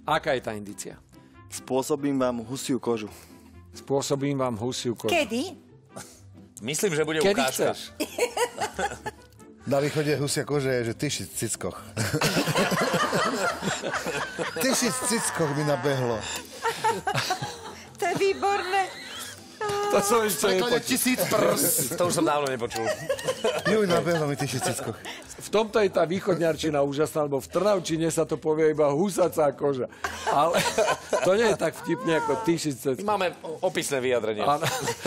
Aká je tá indícia? Spôsobím vám husiu kožu. Spôsobím vám husiu kožu. Kedy? Myslím, že bude Kedy ukážka. chceš? Na východe husia kože je, že tyšic cickoch. Tyšic cickoch mi nabehlo. To je výborné. To som ešte Preklade nepočul. 1000 prst. To už som dávno nepočul. Juj, nabehlo mi tyšic cickoch. V tomto je tá východňarčina úžasná, lebo v Trnavčine sa to povie iba husacá koža. Ale to nie je tak vtipne ako tyšice. Máme opisné vyjadrenie. Áno.